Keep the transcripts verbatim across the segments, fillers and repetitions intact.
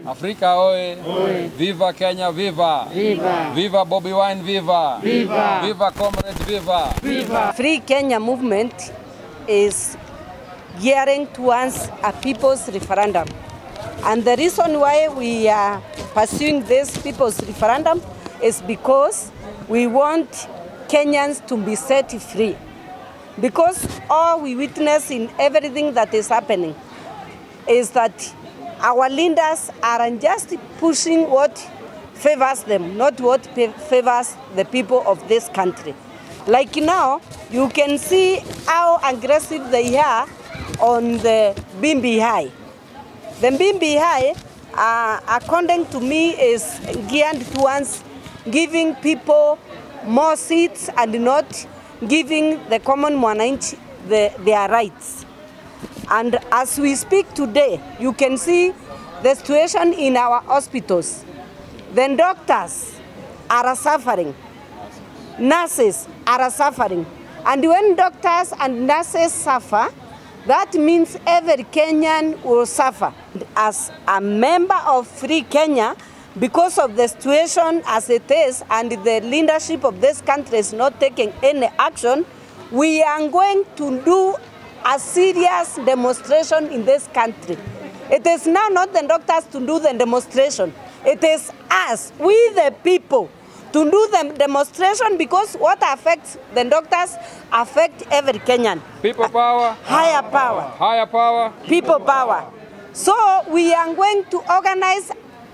Afrika oe. Oe. Viva Kenya, viva. Viva. Viva Bobi Wine, viva. Viva. Viva comrades, viva. Viva. Free Kenya movement is gearing towards a people's referendum. And the reason why we are pursuing this people's referendum is because we want Kenyans to be set free. Because all we witness in everything that is happening is that our leaders are just pushing what favors them, not what favors the people of this country. Like now, you can see how aggressive they are on the Bimbi High. The Bimbi High, uh, according to me, is geared towards giving people more seats and not giving the common mwananchi the, their rights. And as we speak today, you can see the situation in our hospitals. The doctors are suffering. Nurses are suffering. And when doctors and nurses suffer, that means every Kenyan will suffer. As a member of Free Kenya, because of the situation as it is and the leadership of this country is not taking any action, we are going to do a serious demonstration in this country. It is now not the doctors to do the demonstration. It is us, we the people, to do the demonstration, because what affects the doctors affect every Kenyan. People power. Higher power. Higher power. People power. So we are going to organize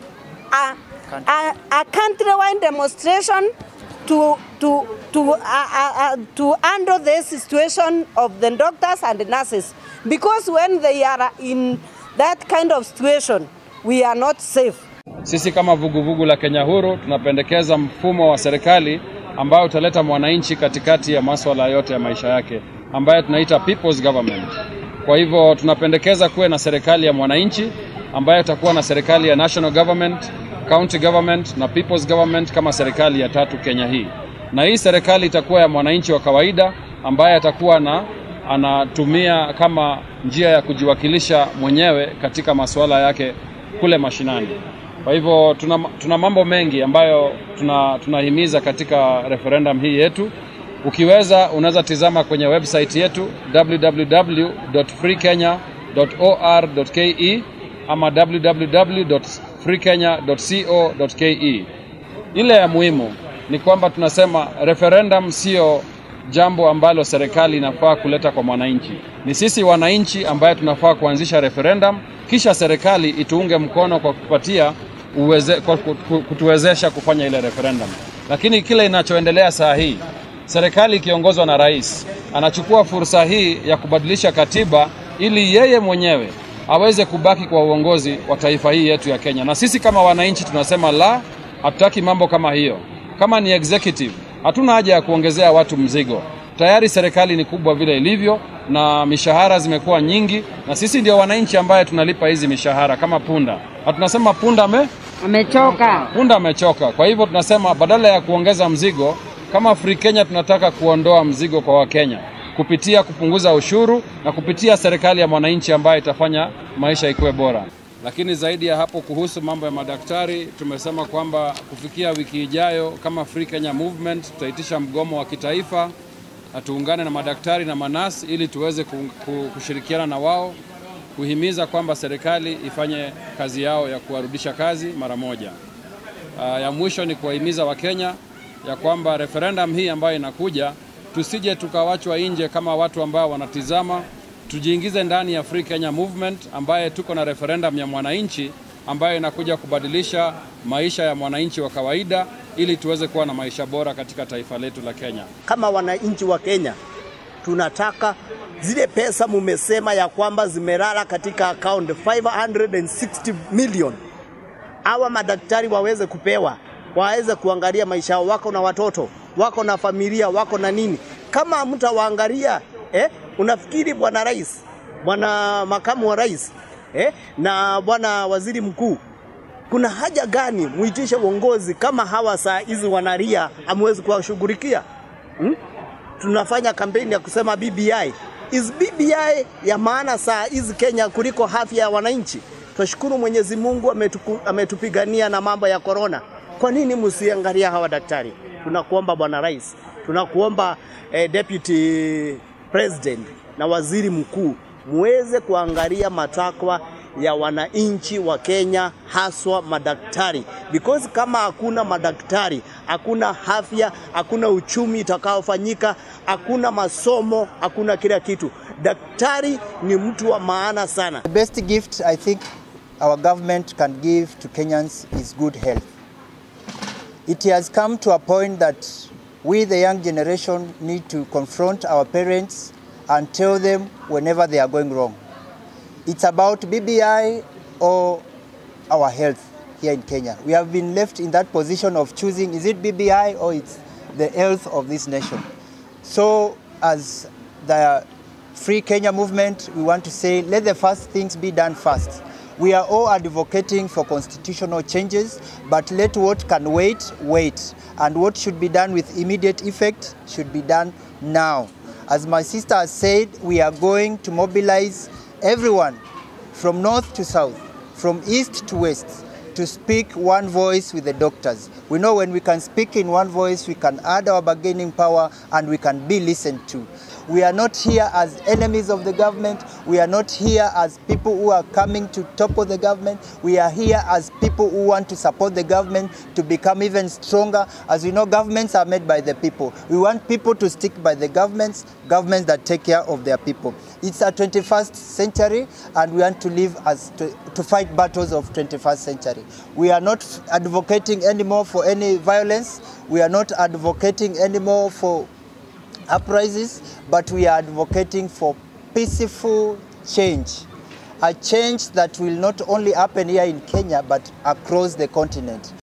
a, a, a countrywide demonstration to to to uh, uh, uh, to handle the situation of the doctors and the nurses, because when they are in that kind of situation, we are not safe. Sisi kama vuguvugu la Kenya Huru tunapendekeza mfumo wa serikali ambao utaleta mwananchi katikati ya masuala yote ya maisha yake, ambayo tunaita people's government. Kwa hivyo tunapendekeza kuwe na serikali ya mwananchi ambayo itakuwa na serikali ya national government, county government na people's government kama serikali ya tatu Kenya hii. Na hii serikali itakuwa ya mwananchi wa kawaida ambaye atakuwa na anatumia kama njia ya kujiwakilisha mwenyewe katika masuala yake kule mashinani. Kwa hivyo tuna, tuna mambo mengi ambayo tuna, tunahimiza katika referendum hii yetu. Ukiweza unaweza tizama kwenye website yetu w w w dot free kenya dot or dot ke ama w w w dot free kenya dot co dot ke. Ile ya muhimu ni kwamba tunasema referendum sio jambo ambalo serikali inafaa kuleta kwa mwananchi. Ni sisi wananchi ambaye tunafaa kuanzisha referendum, kisha serikali ituunge mkono kwa kupatia uweze, kwa kutuwezesha kufanya ile referendum. Lakini kile inachoendelea saa hii, serikali ikiongozwa na rais anachukua fursa hii ya kubadilisha katiba ili yeye mwenyewe aweze kubaki kwa uongozi wa taifa hii yetu ya Kenya. Na sisi kama wananchi tunasema la, hatutaki mambo kama hiyo. Kama ni executive, hatuna haja ya kuongezea watu mzigo. Tayari serikali ni kubwa vile ilivyo na mishahara zimekuwa nyingi, na sisi ndio wananchi ambaye tunalipa hizi mishahara kama punda. Na tunasema punda ame amechoka. Punda amechoka. Kwa hivyo tunasema badala ya kuongeza mzigo, kama Free Kenya tunataka kuondoa mzigo kwa Wakenya kupitia kupunguza ushuru na kupitia serikali ya mwananchi ambaye itafanya maisha ikuwe bora. Lakini zaidi ya hapo, kuhusu mambo ya madaktari, tumesema kwamba kufikia wiki ijayo kama Free Kenya Movement tutaitisha mgomo wa kitaifa na tuungane na madaktari na manasi ili tuweze kushirikiana na wao kuhimiza kwamba serikali ifanye kazi yao ya kuwarudisha kazi mara moja. Uh, ya mwisho ni kuwahimiza Wakenya ya kwamba referendum hii ambayo inakuja tusije tukawachwa nje kama watu ambao wanatizama. Tujiingize ndani ya Free Kenya Movement ambaye tuko na referendum ya mwananchi ambayo inakuja kubadilisha maisha ya mwananchi wa kawaida ili tuweze kuwa na maisha bora katika taifa letu la Kenya. Kama wananchi wa Kenya tunataka zile pesa mumesema ya kwamba zimelala katika account five hundred sixty million, hawa madaktari waweze kupewa, waweze kuangalia maisha wako na watoto wako na familia wako na nini. Kama mtawaangalia eh, unafikiri bwana rais, bwana makamu wa rais eh, na bwana waziri mkuu, kuna haja gani muitishe uongozi kama hawa saa hizi wanaria amwezi kuwashughulikia? Hmm? Tunafanya kampeni ya kusema B B I. Is B B I ya maana saa hizi Kenya kuliko afya ya wananchi? Tunashukuru Mwenyezi Mungu ametuku, ametupigania na mambo ya corona. Kwa nini msiangalia hawa daktari? Tunakuomba Bwana Rais, tunakuomba eh, Deputy President na Waziri Mkuu muweze kuangalia matakwa ya wananchi wa Kenya, haswa madaktari, because kama hakuna madaktari, hakuna afya, hakuna uchumi utakaofanyika, hakuna masomo, hakuna kila kitu. Daktari ni mtu wa maana sana. The best gift I think our government can give to Kenyans is good health. It has come to a point that we, the young generation, need to confront our parents and tell them whenever they are going wrong. It's about B B I or our health here in Kenya. We have been left in that position of choosing, is it B B I or it's the health of this nation? So as the Free Kenya movement, we want to say, let the first things be done first. We are all advocating for constitutional changes, but let what can wait, wait. And what should be done with immediate effect should be done now. As my sister has said, we are going to mobilize everyone from north to south, from east to west, to speak one voice with the doctors. We know when we can speak in one voice, we can add our bargaining power and we can be listened to. We are not here as enemies of the government. We are not here as people who are coming to topple the government. We are here as people who want to support the government to become even stronger. As we know, governments are made by the people. We want people to stick by the governments, governments that take care of their people. It's a twenty-first century and we want to live as to, to fight battles of twenty-first century. We are not advocating anymore for any violence. We are not advocating anymore for uprisings, but we are advocating for peaceful change. A change that will not only happen here in Kenya, but across the continent.